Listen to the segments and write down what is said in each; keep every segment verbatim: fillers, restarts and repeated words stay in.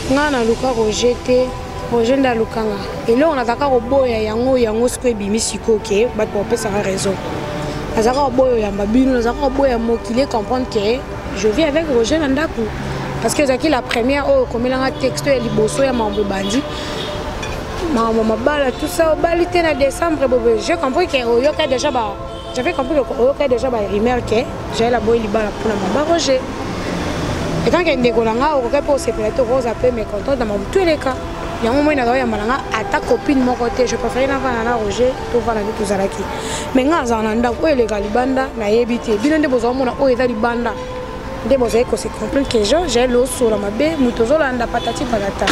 nga na luka rejeté Roger nda lukanga et là on ataka roboya yango yango siko ebimi siko ke ba to pesa raison azaka roboya ya mabino azaka roboya mokile comprendre que je vis avec Roger Nandaku parce que zaki la première oh comme là un texte ya liboso ya mambo bandi maman mabala tout ça balité na décembre bobo j'ai compris que oyoka déjà ba j'avais compris que oyoka déjà ba rumeur que j'ai la boy libala pour la mama Roger et quand il ndékolanga okoka pour se plateau rose un peu mécontent dans mon tous les cas il y a un moment où il y a ta copine mon côté je préfère na vana Roger to vana ni tuzalaki mais nga zananda ko ele galibanda na yebite bino nde bozo mona o eza libanda nde bozo ko se comprendre que je j'ai lo sur la mabe mutozo landa patati patata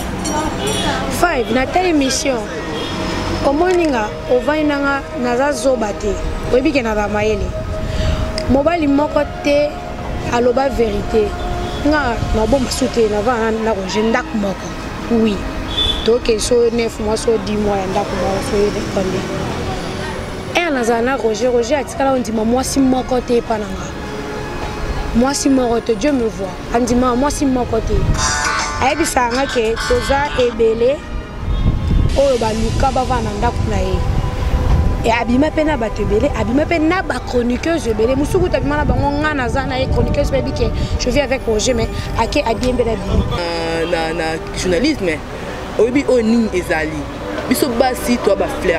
five na telle émission comment ninga o vainanga naza zobate oyebi ke na ba mayele mobali moko te aloba vérité nga na bomba souté na vana na Roger ndak moko oui donc il so neuf mois so dix mois nda ko so yede konde et nazana Roger Roger atikala on dit moi si mon côté pananga moi si mon côté Dieu me voit on dit moi si mon côté ayebi sanga ke toza ebele oyo ba luka ba vana nda ko na ye et abima pena ba tebele abima pena ba chroniqueuse ebele musuku tabima na bango nga nazana e chroniqueuse baby ke je vis avec Roger mais ake adiembe la vie na na journalisme oyebi o nini ezali biso basi to ba fleur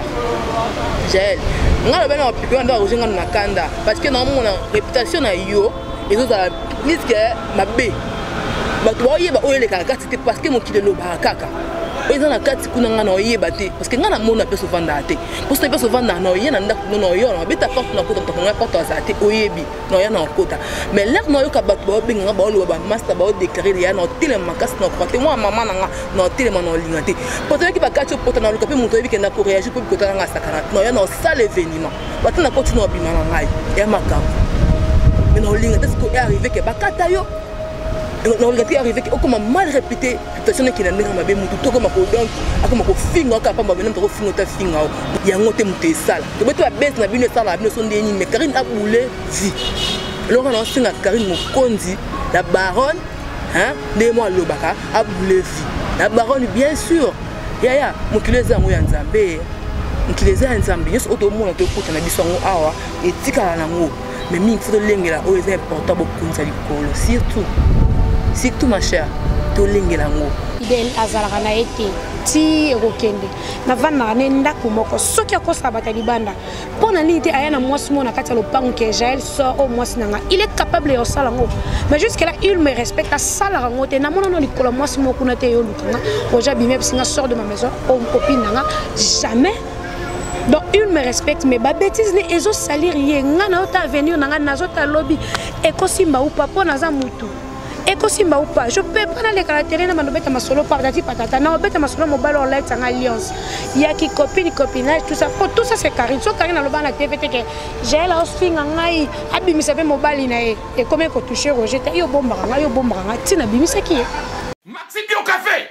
Jaël nga lo bana opiko ndo Roger nga na kanda parce que na mona réputation na yo ezo za miske mabe ba to oyeba oyele kaka c'était parce que mon kilo lo ba kaka oyo na kati kuna nga na oyeba te parce que nga na mona pe so vanda te parce que pe so vanda na oyena nda no yo na beta porte na kota to nga porte azate oyebi no ya na kota mais là no yo ka bat ba benga ba lo ba master ba déclarer ya na tele makas na côté moi maman na na tele ma no linga te parce que ba kati porte na lo ka pe moto yebi ke na ko réagir pe kota nga sakana no ya na sale événement ba tana continue na bima na ngai ya makam mais no linga te ce qui est arrivé que ba kata yo non le gars arrivé au comment mal répété situation qui n'a pas mal bien tout comme ko donc comme ko finga ka pa ba même ko finga ta finga ya ngote muté sala to beto ba bête na bino sala bino sonde ni mais Karine a boulé vie alors on singa Karine Mokondi la baronne hein de moi lobaka a boulé vie la baronne bien sûr ya ya mukileza ngo ya nzambe mukileza ya nzambe yeso otomona to kota na biso ngo awa etikala na ngo mais mingi faut lengela o est important beaucoup ça likolo surtout surtout ma chère to lengelango idel azalaka na ete ti ekokende na vana ne ndako moko soki akosa bata libanda pona nini te aya na mwasi mona kati ya lopango ke Jaël sort au mwasi nanga il est capable de osala ngo mais jusque là il me respecte asala ngo te na mona no likolo mwasi moko na te yo lukanga Roger bimé singa sort de ma maison au copine nanga jamais. Donc il me respecte mais ba bêtise ne ezo salir ye nga na ota venir nanga nazo ta lobby e ko simba ou papa naza mutu et ko simba ou pas je peux prendre les caractéristiques na manobeta masolo partati patata na obeta masolo mobile online en alliance il y a qui copine copinage tout ça pour tout ça c'est Karine so Karine na loba na T V T que j'ai la osfinga ngai abimisa pe mobile na e et comment ko toucher Roger ta yo bomba nga yo bomba nga tina bimisa ki Maxi Bio café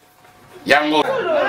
yango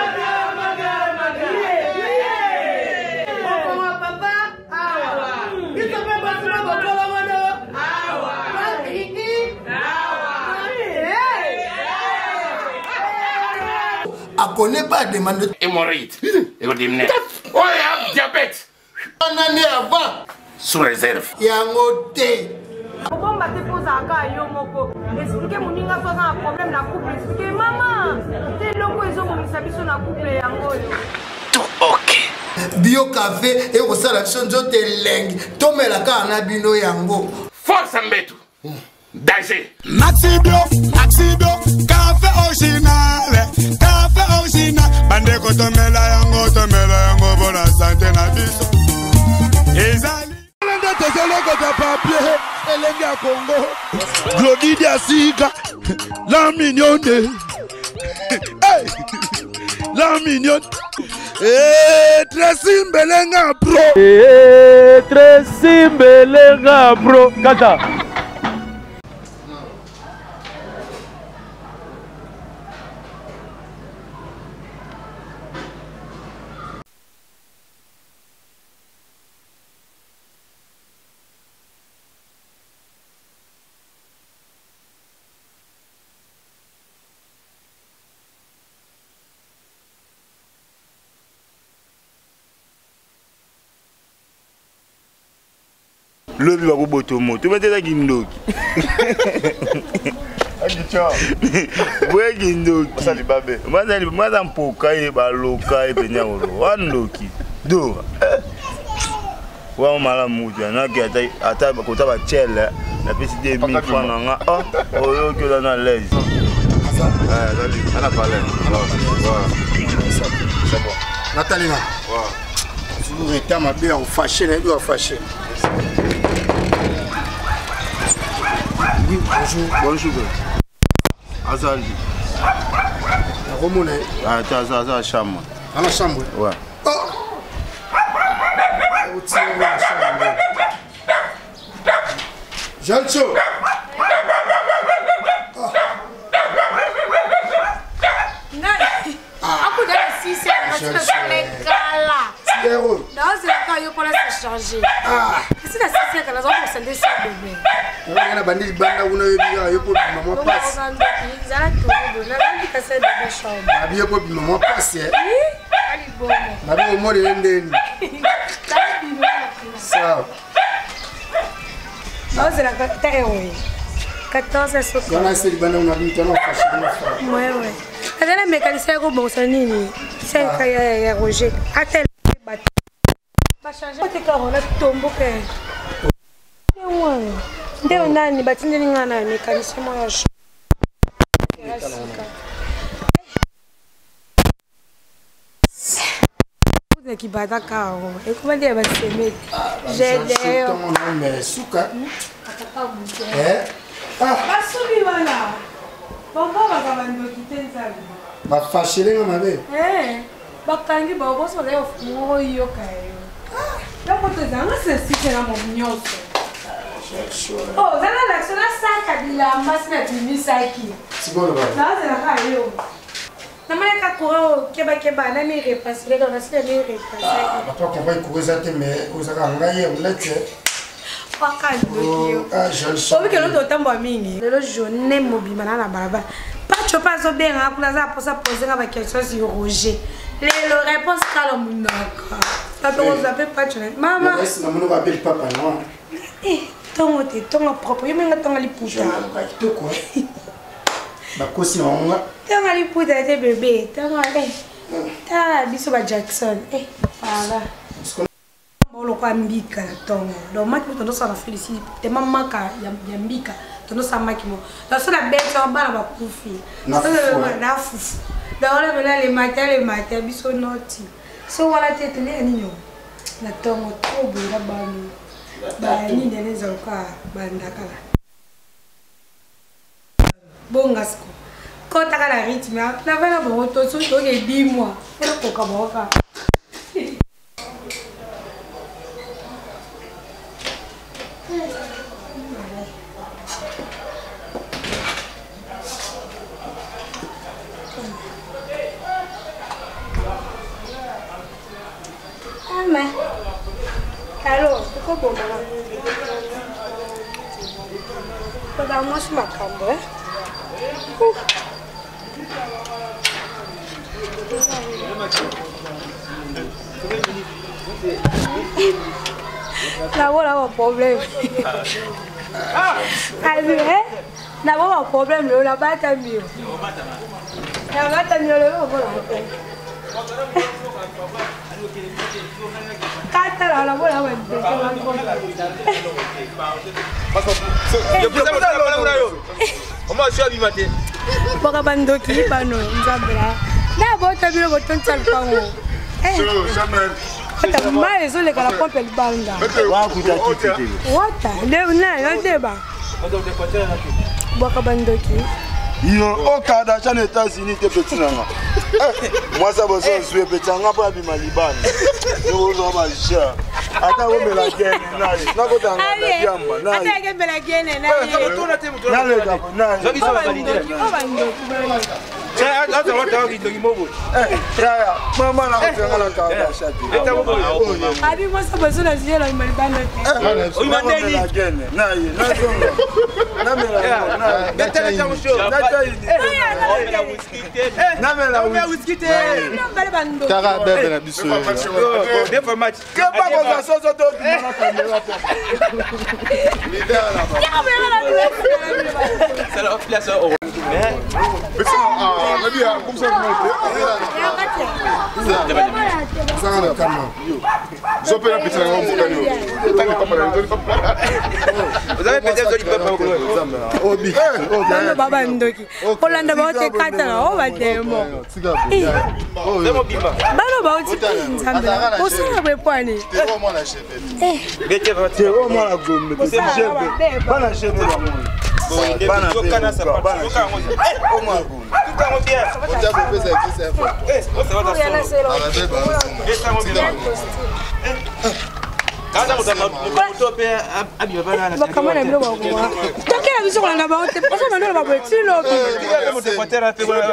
à connaît pas demande hémorroïde et vous dites oh il y a diabète on en est avant sous réserve yango te bon ba te pose aka yo moko expliquer moninga so na problème na couple expliquer maman te longo ezo monisa biso na couple yango yo tout ok bio café et au sala chonjo te leng tomela ka na bino yango force mbetu danger Maxi Bio Maxi Bio café original café original bande ko tomela yango tomela yango bona santé na biso ezali lenda tezele ko ta papier elengi ya Congo Glody Diasika la mignonne hey la mignonne eh Tracy Mbelenga bro eh Tracy Mbelenga bro kata lobi ba ko boto moto betela kindoki Agicho. Bwe kindoki Masali babe. Masali maza mpoka e ba loka e penya olo wandoki do wa mala muja na ki ata ata ko ta ba chele la pesi de mille francs nga oh oyo que na l'aise Ah, allez, on a parlé. Voilà. C'est bon. Nathalie, voilà. Si vous êtes ma bien, on fâché, on doit fâcher. Oui, bonjour. Bonjour. Azali. Remonez. Ah, t'as ça, ça, chambre. Dans la chambre. Ouais. Oh. Vous tirez dans la chambre. Jean Cho. Aku dah sisi macam negala. Zéro. Dah zeka yo pour se changer. Ah. Si la sisi kana zo pour sender ça bébé. On a bandi banda una yo yo pour maman passe. Zala tout de la bandi ka se de chambre. Abi yo pour maman passe. Ali bon. Abi au mode ndeni. Ça. Dah zeka ta ewe. quatorze sous. On a essayé de banda una bindi tano fâché de ma femme. Ouais ouais. Adela mécanicien ko bon sanini. C'est ka ya Roger. Atel bat. Ba changer te ka ona tombo ke. Ouais. Ndio nani batinde ngana mécanicien mo ya. Vous qui bata ka o. E comment dire ba seme. J'ai des. Ton nom mais souka. Eh? Ah. Basubi wala. Bongo bakabando kitenza. Ba fâché les mabe. Eh. Bakangi ba boso le ofumo yo kayo. Ah. Loko te zanga se sikela mo nyoso. Oh, zana la sona saka bila masina timisaki. Sigolo ba. Na zana kayo. Na mane ka kuro keba keba na mi repasser dans la semaine mi repasser. Ba toi qu'on va courir ça mais osaka ngai on lete. Ah, je ne que l'autre temps mingi. Le journée mobile na barabara. Pas tu pas so bien hein pour ça pour ça poser la question sur Roger. Les réponse calme naka. Ça te vous appelle pas tu. Maman. Est-ce que maman va appeler papa non? Eh, ton te ton propre. Yo menga ton ali puta. Ba to quoi? Ba kosi on. Ton ali puta te bébé. Ton ali. Ta biso ba Jackson. Eh, voilà. Bolo kwa mbika na tongo. Do maki mo tondo sana félicite. Te mama ka ya mbika. Tondo sa maki mo. Do so la bête en bas ba kufi. Na fufu. Do wala bela le matin le matin biso noti. So wala te tele aninyo. Na tongo to bela banu. Ba ni ndene zoka bandaka. Bongasko. Kota kala rythme. Na vela bo to so to ke di moi. Fela ko ka boka. Alors, pourquoi bon maman? Regarde-moi sur ma cambre. Là, voilà mon problème. Allez, hein? D'abord, mon problème, là-bas, t'as mieux. Là-bas, t'as mieux, là-bas, voilà. Kata la la bola wende. Yo pesa bola bola bola yo. Oma sho bi mate. Boka bandoki bano nzambela. Na bota biro boton tsalpango. Eh. Ata mai zo le kala pompe le banga. Wa kuta kiti. Wata, le na yo deba. Boka bandoki. Yo au Canada, aux États-Unis, t'es petit nanga. Moi ça va se jouer petit nanga pour abîmer Liban. Je vous en vais cher. Attends, on met la gaine, nani. Na ko tanga na biamba, nani. Attends, on met la gaine, nani. Nani le gabo, nani. Zobi so valide. Oh bando. Tiens, attends, on va te dire mobo. Eh, ya, maman na ko tanga la ka shati. Eta mobo. Abi moi ça besoin de zielo il Liban. Oh, il m'a dit la gaine. Nani, na zonga. Na me la. Na. Betele cha musho. Na tayi. Non mais là whisky té. Tara bébé la biso. Deux fois match. Que pas comme ça ça ça toi. Leader là-bas. C'est la place au. Mais ça ah, on a bien comme ça monter. Ça on a calme. Je peux la petite là on peut Vous avez peut-être joli papa au gros. Obi. Nando baba ndoki. Olanda ba ote katana o ba demo. Demo bimba. Bano ba oti nzambe. Osana bwe pwane. C'est vraiment la chef. Eh. Bete va C'est vraiment la gomme. C'est chef. Pas la chef là. Pas la chef. Pas la chef. Au moins. Tout quand on vient. On t'a fait ça qui c'est fort. Eh, ça va dans son. Quand on va moto père abi baba na. Ba kamana bilo ba ko. Tokela biso ko na ba ote. Oso mandolo ba bweti lo. Moto potera pe voilà.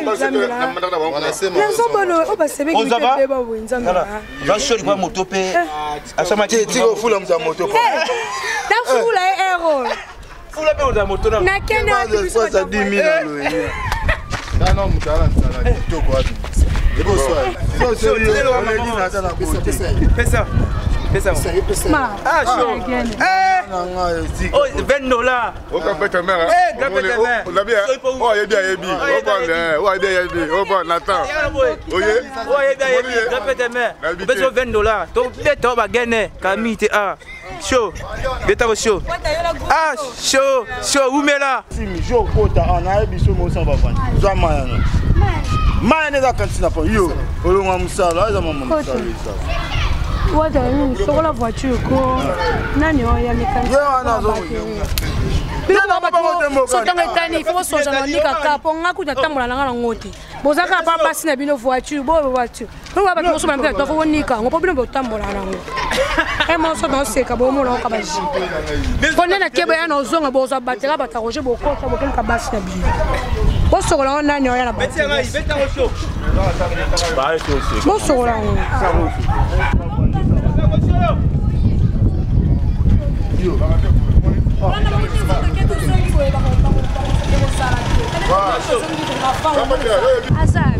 Na so bono o ba sebe ki pe ba bo nzambe. Va shori kwa moto pe. Asama ti ti ko fula mza moto pa. Na fula ero. Fula pe on moto na. Na kena biso ça dix mille lo. Na no mutala nsala to kwa. Ebo so. So so yo on dit na ça na côté. Pesa. Pesa. Ma. Ah chaud. Eh. Oh vingt dollars. O ka pete mère. Eh, ka pete mère. On a bien. Oh yebi yebi. O bon eh, o yebi yebi. O bon Nathan. Oye. Oh yebi yebi. Ka pete mère. Beso vingt dollars. To beto ba gene kamite ah. Chaud. Beta chaud. Ah chaud, chaud umela. Simi jo kota ana ebiso mo sa ba fani. Zo mayana. Mayana za kantina pa yo. Olonga musala, za mama musala. Wata ni soko la voiture ko nani o ya mécanique. Yo ana zo. Bilo ba ba so tanga tani fo so jana ni kaka po nga ku tambola nga ngoti. Bozaka pa pasi na bino voiture bo voiture. Bo ba ba so ba mpe to fo nika ngo po bino bo tambola na ngo. E mo so don se ka bo mo na ka ba ji. Kone na kebe ya no zonga bo so batela bata roje bo ko so bo ken ka basi na bino. Bo so la nani o ya na ba. Bo so la. Azab.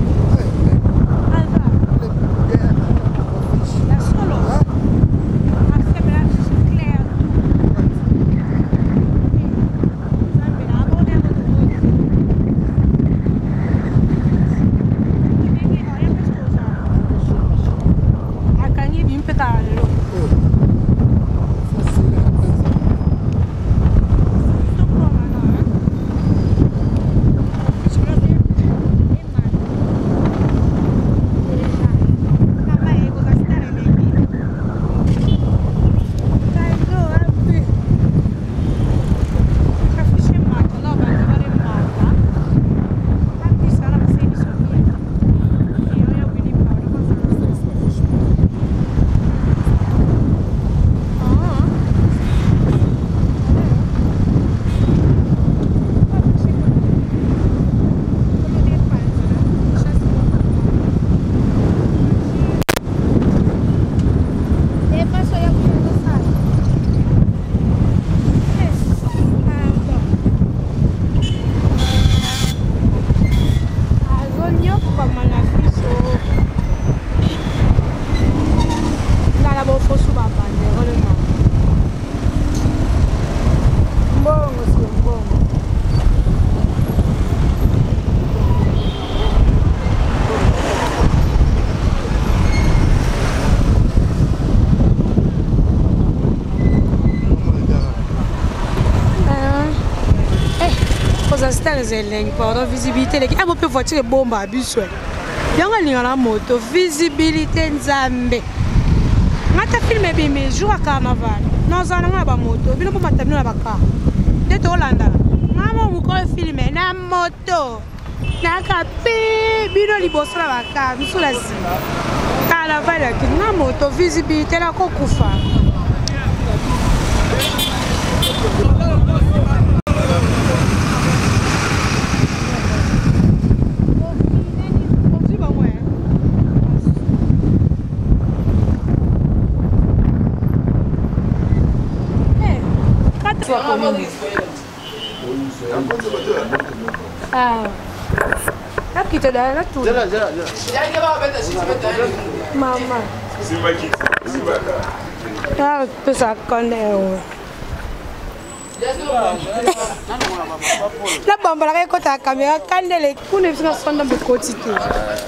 Zeleng pardon visibilité les ah peu voiture bomba abuswe yanga linga na moto visibilité nzambe ngata filme bimi jour à carnaval nozana nga ba moto bino po matamino na baka deto Holanda ngama mu ko filme na moto na kape bino liboso na baka biso la si carnaval ya kinga moto visibilité la ko kufa. Ah. qui te donne tout. Maman. Ah, peu ça connaît. La bombe la côté la caméra quand les coups ne sont pas dans le quotidien.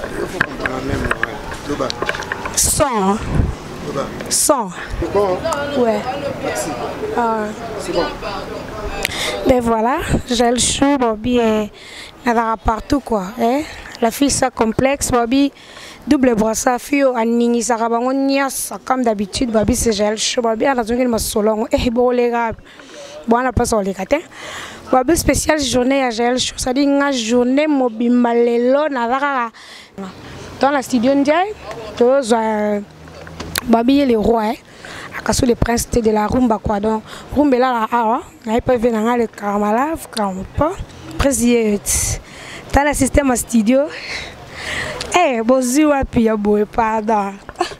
Sans. Sans. Ouais. Ah. C'est bon. Ben voilà, j'ai le chou, Bobby est partout quoi. Hein? La fille ça complexe, Bobby double brossard, fille anini ça rabango nias comme d'habitude, Bobby c'est j'ai le chou, Bobby a la zone qui m'a solong. Eh bon les gars, bon la passe au les gâteaux. Bobby spéciale journée à j'ai le chou, ça dit une journée mobimba lelo na dans la studio ndiaye, tous Bobby est le roi. Hein? Akasu le prince de la rumba quoi donc rumba là là ah on pas venir dans le caramala comme pas président dans le système studio eh bozi wapi ya boy pardon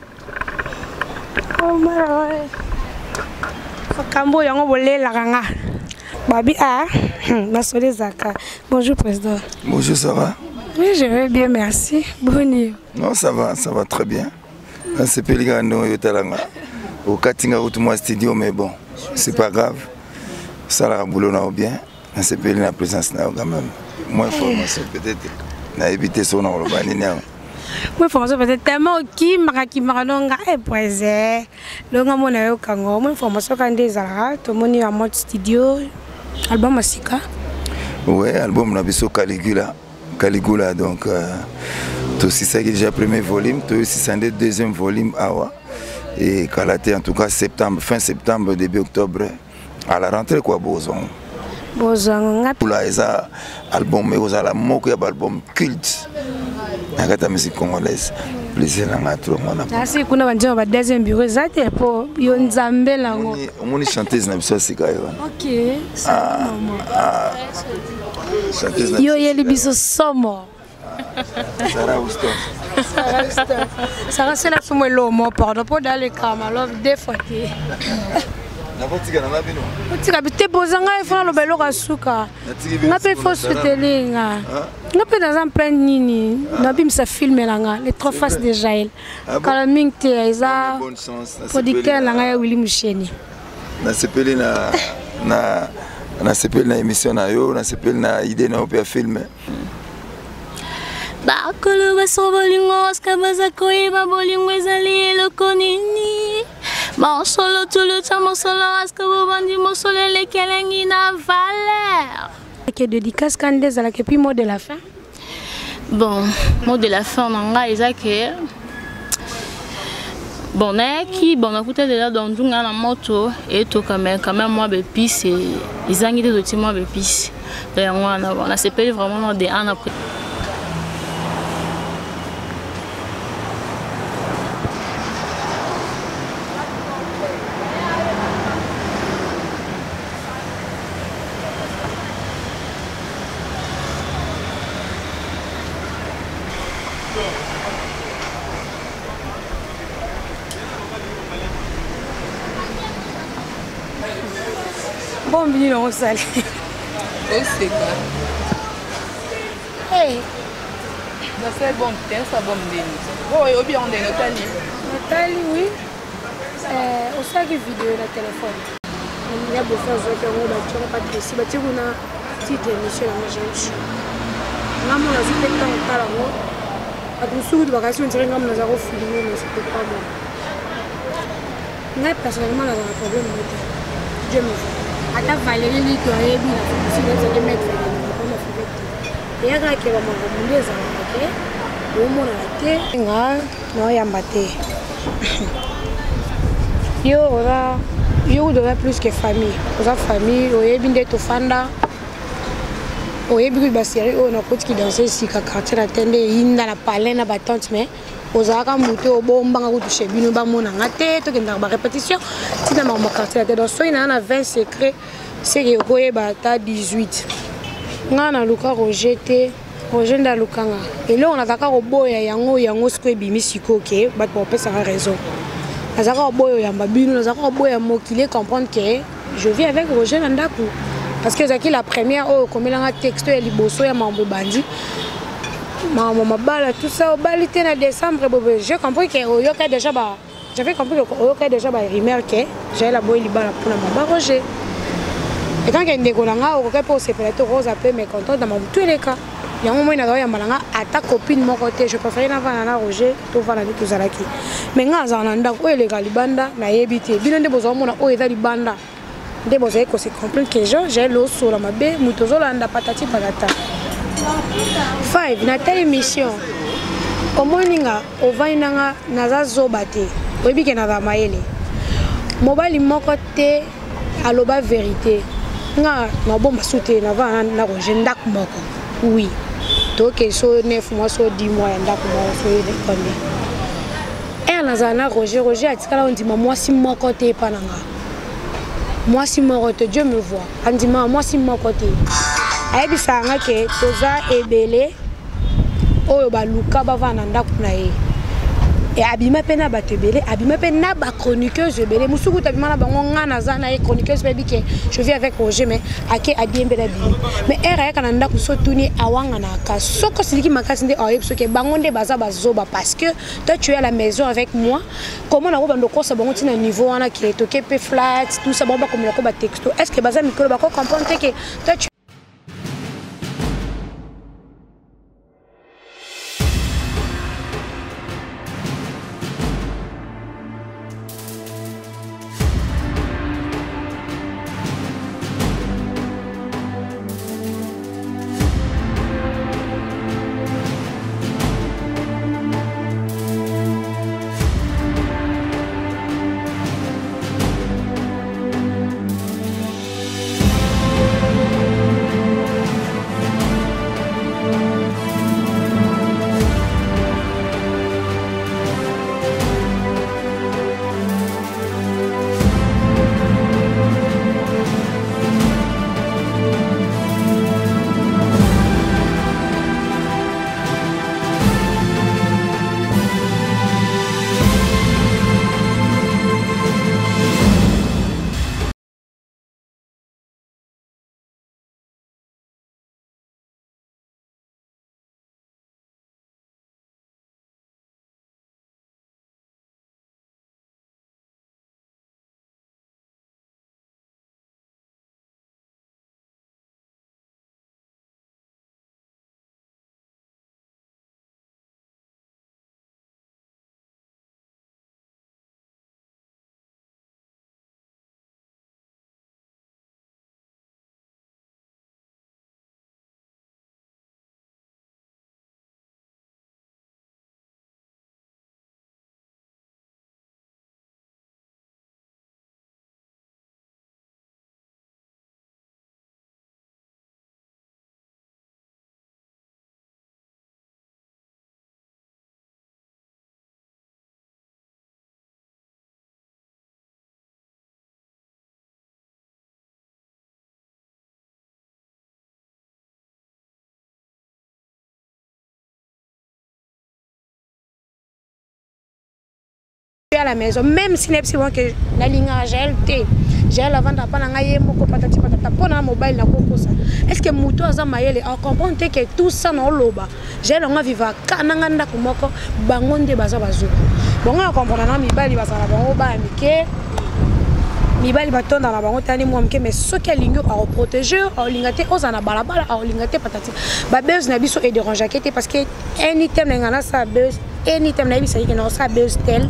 oh my kambo yango bolé la ranga babi ah masole zaka bonjour président. Bonjour, ça va? Oui, je vais bien, merci. Bonne nuit. Non, ça va, ça va très bien. C'est pas les gars non yotalanga. Au Katinga ou tout moi studio mais bon, c'est pas grave. Ça la boulot na bien. C'est pas la présence na quand même. Moi formation peut-être na éviter son nom le bani na. Moi formation peut-être tellement qui maraki maranonga et présent. Le ngamo na yo kango. Moi formation quand des ala tout le monde est en mode studio. Album Masika. Ouais, album na biso Caligula. Caligula donc euh, tout c'est ça qui déjà premier volume, tout c'est un deuxième volume awa. Et Kalaté en tout cas septembre, fin septembre, début octobre, à la rentrée quoi, Bozon. Bozon. Pour là, ils ont album, mais ils ont la moque, album culte. La musique congolaise, plaisir là, trop mon amour. Ah c'est qu'on a vendu un deuxième bureau, ça t'es pour yon zambé là. On est chanteuse na biso sika yo. Ok. Ah. Ah. Chanteuse. Yo yeli biso somo. Sarah Houston. Sarah Houston. Sarah c'est la femme l'homme pardon pour d'aller camalov des fois. Na botika na ngabino. Botika bite bozanga ifana lo belo kasuka. Ngape faut soutenir. Ngape dans un plein nini. Nabi msa filmer langa les trois faces de Jaël. Kalaming te eza. Producteur langa ya Willy Musheni. Na sepeli na na na sepeli na émission na yo, na sepeli na idée na opéra film. Bakolo baso bolingo skabaza koiba bolingo ezali eloko nini. Mon solo tout le temps, mon solo aska bobandi mon solo le kelengi na valeur. Que dédicace Candace à la puis mot de la fin. Bon, mot de la fin on a isa que bon qui bon on écoute déjà dans dunga na moto et to quand même quand même moi be pisse ils ont des outils moi be pisse. D'ailleurs on a on a s'appelle vraiment des an après. Bon, bienvenue dans le salle. C'est quoi? Hey! Ça fait bon, c'est un bon délire. Oh, et au bien, on est Nathalie. Nathalie, oui. Euh, au sac vidéo la téléphone. Il y a beaucoup de choses qui ont pas de précis. Il y a une petite émission dans le jeu. Là, on a fait le temps de parler. À tout ce de vacances, on dirait que nous avons filmé, mais ce n'était pas bon. Moi, personnellement, on a un problème. Dieu me fait. Ata Valérie lui qui a eu la possibilité de mettre et aga ke ba mangomule za ke o mona te nga no yamba te yo ora yo doit plus que famille oza famille o yebi nde to fanda o yebi ku ba série o na koti ki danser sika quartier na tende inda na palais na ba tante mais ozaka muto obomba nga kutu shebino ba mona ngate to kenda ba répétition tina ma ma quartier na donc so ina na vingt secrets c'est que koye ba ta dix-huit nga na luka Roger te Roger nda lukanga et là on ataka ko boya yango yango sko ebimi siko ke ba to pesa raison azaka boyo ya mbabino azaka boya mokile comprendre que je vis avec Roger Nandaku parce que zaki la première oh comme il a un texte ya liboso ya mambo bandi maman mabala tout ça obalité na décembre j'ai compris que oyoka déjà ba j'avais compris que oyoka déjà ba rumeur que j'ai la boy libala pour ma Roger et quand il ndékolanga okoka pour se faire rose un peu mécontent dans mon tous les cas il y a un moment il y a malanga à ta copine mon côté je préfère na vana na Roger to vana tout zalaki mais ngaza na ndako o elega libanda na yebité bino nde bozo mona o eza libanda nde bozo ko se comprendre que j'ai le sur la mabe mutozo landa patati patata five na telle émission omoninga ovainanga naza zoba te oyebike na za mayele mobali moko te aloba vérité nga na bomba sute na va na Roger ndak moko oui donc so neuf mois so dix mois ndak moko so ile konde et na na Roger Roger atikala ondima moi si moko te pananga moi si moko te Dieu me voit andima moi si moko te ayebisa nga ke toza ebele oyo baluka bavana ndako na ye et abima pe na bato ebele abima pe na ba chroniqueuse ebele musuku tabima na bango nga naza na ye chroniqueuse pe bike je vis avec Roger mais ake adiembe na bimi mais era ya kana ndako so tuni awanga na ka soko siliki makasi nde ayebi so ke bango nde baza bazoba parce que toi tu es à la maison avec moi comment na ko bando ko sa bango tina niveau wana ki toke pe flat tout ça bon ba comme ko ba texto est-ce que baza mikolo ba ko comprendre que toi tu à la maison même si n'est pas que la ligne gel té j'ai la vente pas na yé moko patati patata pona mobile na koko ça est-ce que muto aza mayele a comprendre que tout ça na loba j'ai longa viva kananga ndako moko bangonde baza bazuka bonga comprendre na mibali bazala bango ba mike mibali batonda na bango tani moi mke mais ce que lingo a protéger a lingate ozana balabala a lingate patati ba buzz na biso et déranger kete parce que anytime ngana sa buzz anytime na biso ikena sa buzz tel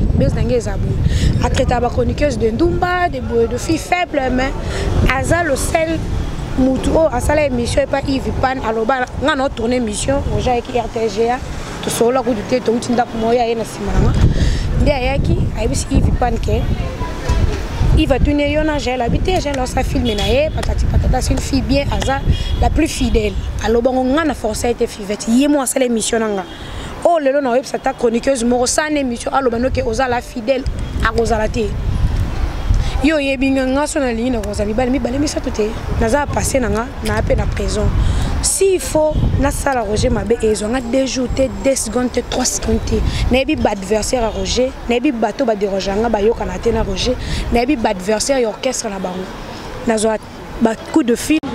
à traiter à chroniqueuse de Ndumba, de, de filles faibles, mais Aza le seul Moutou, à ça l'émission, pas Yves Pan, alors on a tourné émission, on a écrit R T G A, tout ça là, tout est tout le temps pour moi, il y a une simana. Derrière qui, il Yves Pan qui, il va tourner, il y a j'ai l'habité, j'ai lancé un film, patati patata, c'est une fille bien Aza, la plus fidèle. Alors on a forcé à être fidèle. Il y a moi ça l'émission là. Oh le long na cette chroniqueuse moro sans émission alobano ke ozala fidèle à ozalate yo yebinga ngaso na ligne na ozali bali mi bali mi satote naza passer nanga na appel na prison s'il faut na sala Roger mabe ezo nga deux jours deux secondes trois secondes na bi adversaire Roger na bi bateau ba déranger nga ba yoka na te na Roger na bi adversaire orchestre na bango nazo ba coup de fil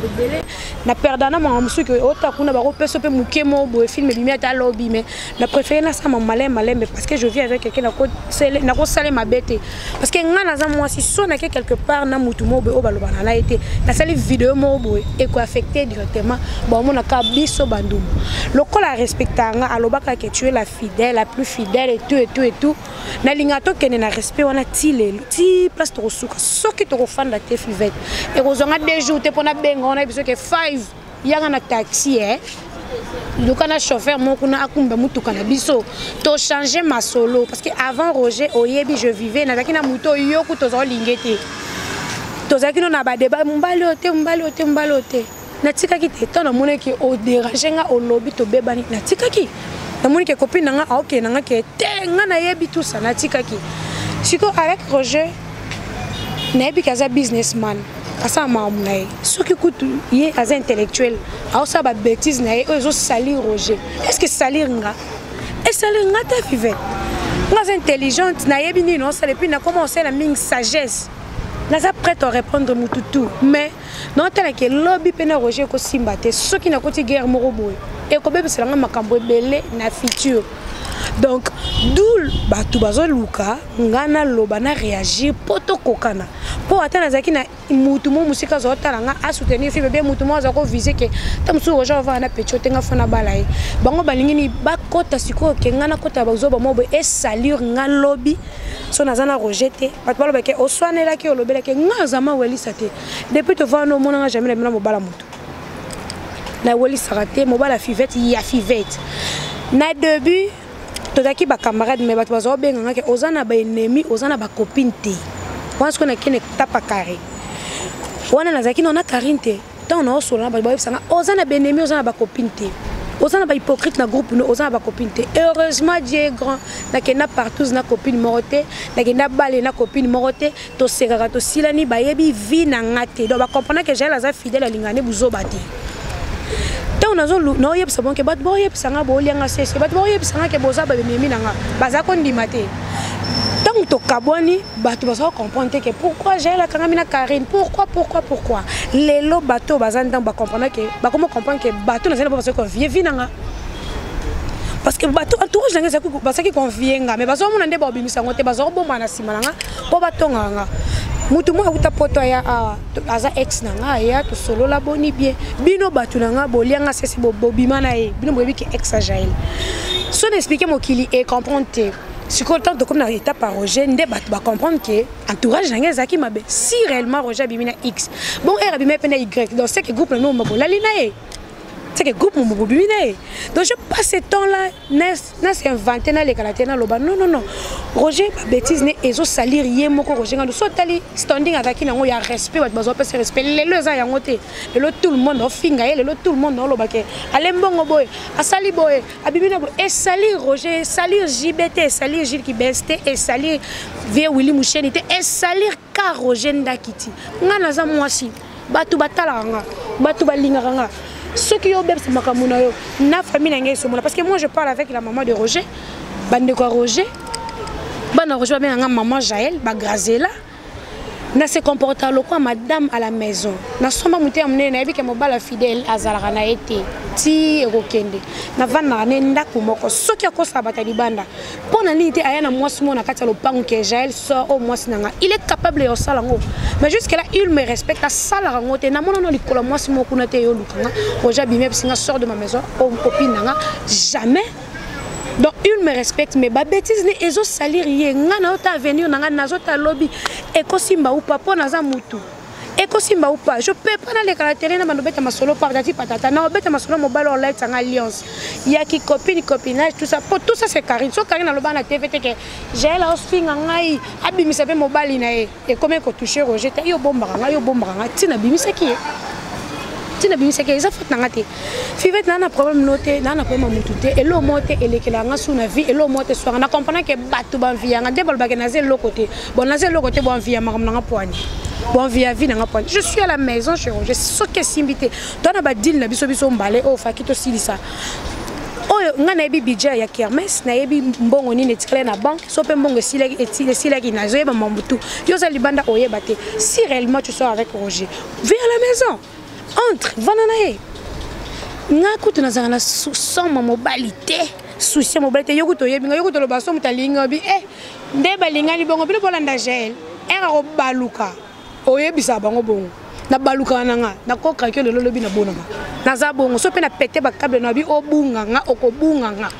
bébé na perdana ma musu que ota kuna ba ko peso pe mukemo bo film bimi ata lobby mais na préféré na ça malin malin mais parce que je vis avec quelqu'un na ko na ko sale ma bête parce que ngana za moi si so na quelque part na mutu mo bo baloba na été na sali vidéo mo bo et ko affecté directement bon mon ka biso bandum lokola respectanga alobaka que tu es la fidèle la plus fidèle et tout et tout et tout na lingato kene na respect wana ti le ti place to suka soki to fanda te fivette et kozonga deux jours te pona benga on a besoin que five yanga na taxi eh donc on a chauffeur mon kuna akumba mutuka na biso to changer ma solo parce que avant Roger oyebi je vivais na zakina muto yoku to zo lingete to zakino na ba débat mbali ote mbali ote mbali ote na tikaki te to na mona ki o déranger nga o lobby to bebani na tikaki na mona ki copine nga OK na nga ke te nga na yebi tout ça na tikaki siko avec Roger Nebi kaza businessman, asa mamunae. Ce qui coûte yé as intellectuel, a aussi ba bêtise nae, eux os salir Roger. Est-ce que salir nga? Et salir nga ta fivet. Nga intelligente na yebi ni non, ça depuis na commencé la ming sagesse. Na za prête à répondre mututu, mais non tel que lobby pena Roger ko simbate, ce qui na koti guerre moroboy. Et ko bebe selanga makambo belé na futur. Donc, d'où batu bazo luka, ngana loba na réagir poto kokana. Po atana zaki na mutumo musika zo talanga a soutenir fi bébé mutumo za ko viser que tamsu roja va na pechote nga fona balai. Bango balingi ni bakota siko ke ngana kota bazo ba mobo e salir nga lobby. So nazana rejeté. Bat balo beke oswane la ki olobela ke nga zama weli sate. Depuis te voir no mona jamais le mena mobala mutu. Na weli sarate mobala fivette ya fivette. Na début tozaki ba camarade mais bato bazo benga ke ozana ba ennemi ozana ba copine te parce qu'on a kene tapa carré wana nazaki nona karinte tant on solo na ba ba sanga ozana ba ennemi ozana ba copine te ozana ba hypocrite na groupe no ozana ba copine te heureusement Dieu est grand na kena partout na copine morote na kena balé na copine morote to sekaka to silani ba yebi vi na ngate donc ba comprendre que j'ai la za fidèle lingane buzo bati. On a zolu no yeb sabon ke bat bo yeb sanga bo lianga sese bat bo yeb sanga ke boza ba memi nanga bazako ndimate tant to kaboni bato baso comprendre que pourquoi j'ai la kangamina Karine pourquoi pourquoi pourquoi les lo bato bazanda ba comprendre que ba comment comprendre que bato na zela ba parce que vie vie nanga parce que bato entourage nanga zaku basaki confier nga mais baso mona nde ba obimisa ngote baso bomba na sima nanga po batonga nga mutu mo akuta poto ya aza ex nanga ya to solo la boni bien bino batu nanga bolianga sesi bobima na e bino boyebi ke ex Jael so n'expliquer mo kili et comprendre te si content de comme na étape par Roger nde batu ba comprendre que entourage nanga zaki mabe si réellement Roger bimina X bon R bimina pena Y donc c'est que groupe no mabo la lina e c'est que groupe mo bimina donc je passe ce temps là na c'est inventé na les caractères na loba non non non Roger ba bêtise ne ezo salir yé moko Roger ngando so tali standing avec nango ya respect ba bazo pese respect le le za yango te le tout le monde ofinga ye le tout le monde loba ke ale mbongo boy asali boy abimina boy et salir Roger salir J B T salir Gilles qui besté et salir vie Willy Mouchenité et salir ka Roger ndakiti ngana za mwasi batu batala nga batu balinga nga ceux qui ont besoin de na famille parce que moi je parle avec la maman de Roger bande quoi Roger bande Roger bien maman Jael ba Grazela na se comporta loko madame à la maison na soma muté amné na yebi ke mobala fidèle azalaka na été ti ekokende na vana ne ndako moko soki akosa batali banda pona nini te aya na mwasi mona kati lopango ke Jael sort au mwasi nanga il est capable de ça lango mais jusque là il me respecte sala rango te na mona no likolo mwasi moko na te yo lukanga Roger bimé singa sort de ma maison au copine nanga jamais. Donc il me respecte mais ba bêtise ne ezo salir ye ngana ota venir nanga nazota lobby ekosimba ou papa naza mutu ekosimba ou pas je peux pas dans les caractères na manobeta masolo partati patata na obeta masolo mobile en live en alliance il y a qui copine copinage tout ça pour tout ça c'est Karine so Karine na loba na T V T que j'ai la osfinga ngai abimisa pe mobile na e et comment ko toucher Roger ta yo bombara nga yo bombara nga tina bimisa ki tina bimisa ki za faute na ngate fivette na na problème noté na na problème mututé et lo moté et lekela nga sous na vie et lo moté soir na comprendre que batu ban vie nga debol ba na zel côté bon na zel côté bon vie ma nga poani bon vie vie nga poani je suis à la maison chez Roger ce que simbité dona ba deal na biso biso mbalé o fakito silisa oyo nga na yebi budget ya kermesse na yebi mbongo nini etikala na banque so pe mbongo silaki etile silaki na zoyeba mambutu yo za libanda oyeba te si réellement tu sors avec Roger viens à la maison entre vanana nga kutu nazanga na soma mobilité souci mobilité yo kutu yebinga yo kutu lo baso mutalinga bi eh nde balinga li bongo bino bolanda gel era ko baluka oyebisa bango bongo na baluka nanga na koka ke lelo lobi na bonanga naza bongo so pe na pété ba câble na bi obunga nga okobunga nga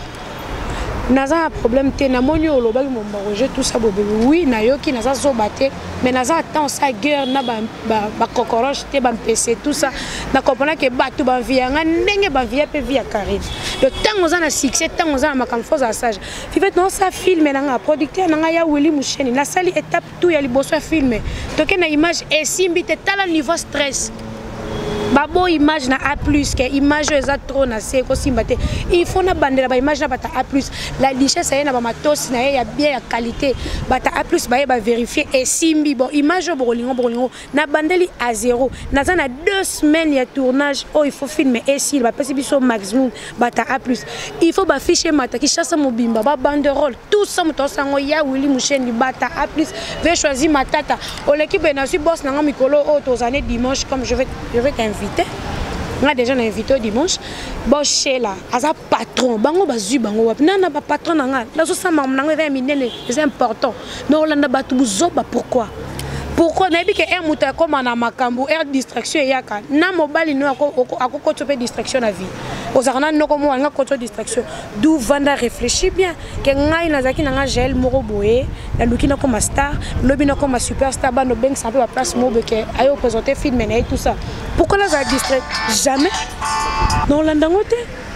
naza problème te na moni oloba ki mon projet tout ça bobe oui na yoki naza so baté mais naza attend ça guerre na ba ba kokoroche te ba mpc tout ça na comprendre que bato ba via nga ndenge ba via pe via Karine le temps on a succès temps on a makam faux assage fait non ça filme na nga producteur na nga ya Willy Musheni na sali étape tout ya liboso filme to ke na image et simbi te tala niveau stress babo image na A plus que image eza trop na se ko simbate il faut na bandela ba image na bata A plus la richesse na ba matos na ya bien ya qualité bata A plus ba ba vérifier et simbi bon image bolingo bolingo na bandeli à zéro na za na deux semaines ya tournage oh il faut filmer et si ba pesi biso maximum bata A plus il faut ba ficher mata ki chassa mobimba ba banderole tout ça moto sango ya Willy Musheni bata A plus vais choisir matata o l'équipe na si boss na mikolo o tozane dimanche comme je vais je vais t'inviter. On a déjà invité au dimanche. Bon, chez là, as patron, bango bazu bango wap. Non, non, pas patron nanga. Là, ça m'a m'enlevé minel, c'est important. Non, on a battu zoba pourquoi? Pourquoi n'a pas que un mouton comme en amakambu, air distraction yaka. Na mobile no ako ako ako distraction la vie. Aux arna no comme on a contre distraction. D'où Vanda réfléchit bien. Que ngai na zaki na gel moro boé, la lukina comme star, lobina comme superstar, ba no bank ça peut la place mobe que ayo présenter film et tout ça. Pourquoi là ça distrait jamais? Non landangote.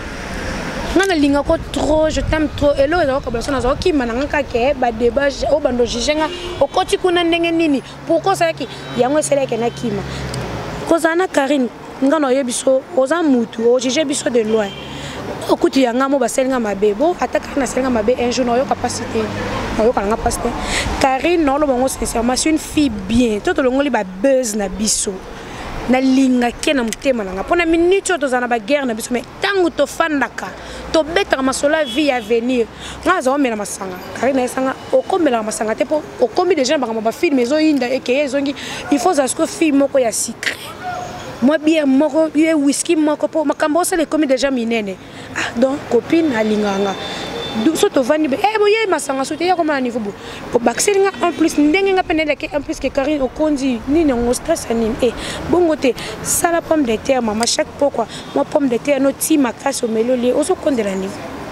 Nana linga ko trop, je t'aime trop. Et là, on a commencé à dire, ok, maintenant que ba débat, au bando jigenga, au côté kuna ndenge nini. Pourquoi ça qui? Yango c'est là que na kima. Kozana Karine, ngano yebiso, oza mutu, o jige biso de loin. Au côté yanga mo basenga mabebo, attaque na senga mabe un jour no yo capacité. No yo kana capacité. Karine non lo bongo sincèrement, c'est une fille bien. Tout le monde li ba buzz na biso. Na linga kena mutema nanga pona minute to zana ba guerre na biso mais tangu to fandaka to beta masola vie à venir ngaza o mena masanga Karine esanga okomela masanga te po okomi déjà ba ba film ezo inda eke ezongi il faut asko film moko ya secret moi bien moko ye whisky moko po makambo ça les commis déjà minene ah donc copine alinganga soto vani be eh boye masanga soto ya comme niveau bo ko bakselinga en plus ndenge nga penele ke en plus que Karine okondi ni ngo stress ni eh bongo te ça la pomme de terre maman chaque pourquoi moi pomme de terre no ti makasi o meloli ozo kondela ni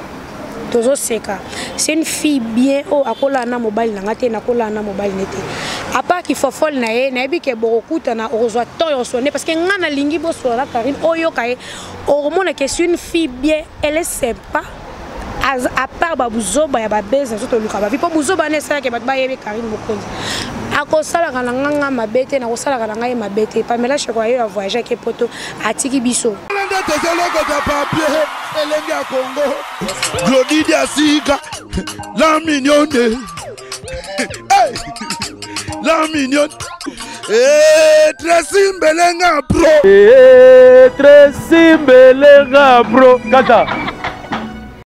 tozo seka c'est une fille bien o akola na mobile na ngate na kola na mobile nete à part qu'il faut folle na ye na bi ke borokuta na ozwa to yo sonné parce que ngana lingi bo so la Karine oyo kae o mona que c'est une fille bien elle est sympa à part babuzoba ya babeza soto luka ba vipo buzoba ne sala ke bat ba yebe Karine Mokonzi akosala kana nganga mabete na kosala kana ngai mabete Pamela Chekwa yo voyager ke poto atiki biso Elenga Congo Glodidia Sika la mignonne hey la mignonne eh très simbelenga bro eh très simbelenga bro kata